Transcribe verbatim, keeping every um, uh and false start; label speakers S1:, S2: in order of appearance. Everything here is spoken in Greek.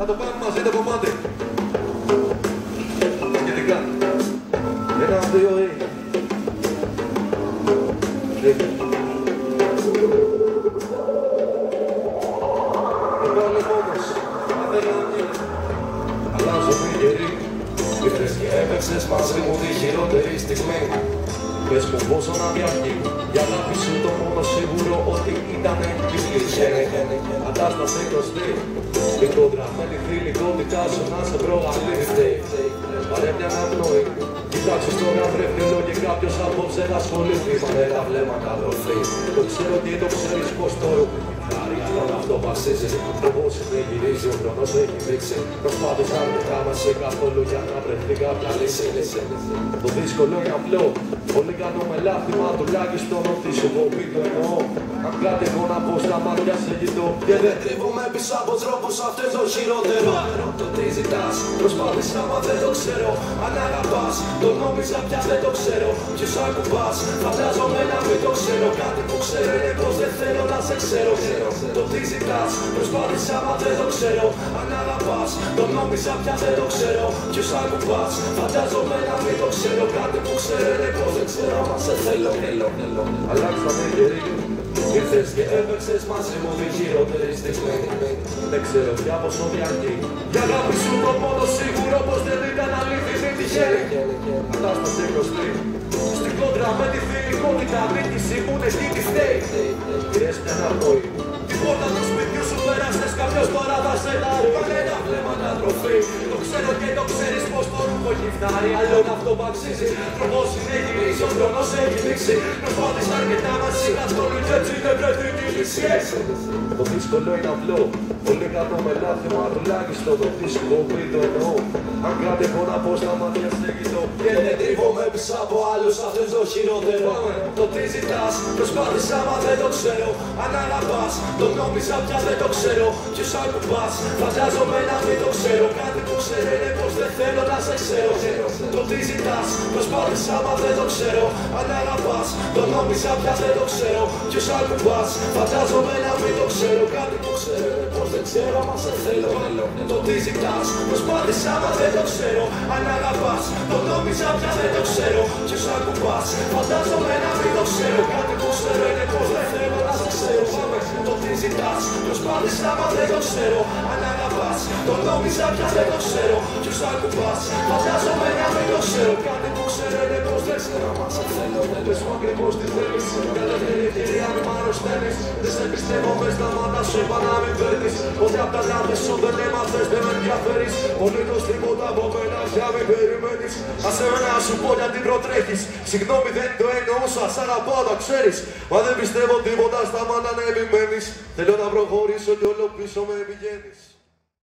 S1: Θα το πάμε μαζί το κομμάτι. Σχετικά. Ένα, δύο, ε. Πάλι μόνος, αδελάνει. Αλλάζω την γερή. Ήρθες και έπαιξες μαζί μου τη χειρότερη στιγμή. Πες μου πόσο να διαρκεί. Για αγάπη σου το μόνο σίγουρο ότι ήτανε η κατάσταση γνωστή. Η κόντρα με τη θηλυκότητά σου να σε προγαλίζει. Πάρε μια αναπνοή. Κοιτάξου στο γαμπρεύκελο και κάποιος απόψε να ασχοληθεί. Πάρε τα βλέμματα δροφή. Το ξέρω και το ξέρεις πως το έχω. Αλλά αυτό βασίζει. Όπως είναι γυρίζει ο χρόνος έχει δείξει. Προσπάθησα αρνητικά μας σε καθόλου για να βρεθεί κάποια λύση. Το δύσκολο είναι απλό. Όλοι κάνουμε λάθη, μα τουλάχιστον ότι σου έχω πει το εννοώ. Αν κάτι έχω να πω στα μάτια σε κοιτώ. Και δεν κρύβομαι πίσω από τρόπους, αυτό είναι το χειρότερο. Το τι ζητάς, προσπάθησα μα δεν το ξέρω. Αν αγαπάς, το νόμιζα πια δεν το ξέρω. Ποιος ακουμπάς, φαντάζομαι να μην το ξέρω. Κάτι που ξέρω είναι πως δεν θέλω να σε ξέρω. Το τι ζητάς, προσπάθησα μα δεν το ξέρω. Αν αγαπάς, το νόμιζα πια δεν το ξέρω. Ποιος ακουμπάς, φαντάζομαι να μην το ξέρω. Κάτι που ξέρω είναι πως δεν ξέρω. Μα σε θέλω, θέλω, θέλω. Αλλάξαμε γερί. Ήρθες και έπαιξες μαζί μου τη χειρότερη στιγμή. Δεν ξέρω πια πόσο διαρκεί. Για αγάπη σου το μόνο σίγουρο πως δεν ήταν αλήθινη τυχαία. Κατάσταση γνωστή. Στην κόντρα με τη φιλικότητα νίκηση μου είναι τι τη φταίει. Πήρες μια αναπνοή. Την πόρτα του σπιτιού σου πέρασες, κάποιος τώρα θα σε δάρει. Βάλε τα βλέμματα τροφή. Το ξέρω και το ξέρεις πως το ρούχο έχει φτάρει. Αλλιώς αυτό που αξίζει. Τροπός είναι γυρίζει, ο χρόνος έχει δείξει. Προσπάθησα αρκετά μαζί, καθόλου κι έτσι δεν πρέπει τη λύση. Το δύσκολο είναι απλό. Όλοι κάνουμε λάθη, μα τουλάχιστον το τι σου έχω πει το εννοώ. Αν κάτι έχω να πω στα μάτια σε κοιτώ. Και δεν κρύβομαι πίσω από άλλους, αυτό είναι το χειρότερο. Το τι ζητάς, προσπάθησα μα δεν το ξέρω. Αν αγαπάς, το νόμιζα πια δεν το ξέρω. Ποιος ακουμπάς, φαντάζομαι να μην το ξέρω. Κάτι που ξέρω είναι πως δεν θέλω να σε ξέρω. Το τι ζητάς, προσπάθησα μα δεν το ξέρω. Αν αγαπάς, το νόμιζα πια δεν το ξέρω. Ποιος ακουμπάς, φαντάζομαι να μην το ξέρω. Κάτι που ξέρω είναι πως δεν ξέρω, μα σε θέλω. Το τι ζητάς, προσπάθησα μα δεν το ξέρω. Αν αγαπάς, το νόμιζα πια δεν το ξέρω. Ποιος ακουμπάς, φαντάζομαι να μην το ξέρω. Κάτι που ξέρω είναι πως δεν θέλω να σε ξέρω. Το τι ζητάς, προσπάθησα μα δεν το ξέρω. Αν αγαπάς, το νόμιζα πια δεν το ξέρω. Ποιος ακουμπάς, φαντάζομαι να μην το ξέρω. Κάτι που ξέρω είναι πως δεν ξέρω, μα σε θέλω. Πες μου ακριβώς τι θέλεις. Καταφέρει ευκαιρία μη μ' αρρωσταίνεις. Δεν σε πιστεύω μες στα μάτια σου, είπα να μην παίρνεις. Ότι απ' τα λάθη σου δεν έμαθες, δεν με ενδιαφέρεις. Απολύτως τίποτα από μένα πια μην περιμένεις. Ας εμένα να σου πω γιατί προτρέχεις. Συγγνώμη δεν το εννοούσα, σ' αγαπάω τα ξέρεις. Μα δεν πιστεύω τίποτα, σταμάτα να επιμένεις. Θέλω να προχωρήσω κι όλο πίσω με πηγαίνεις.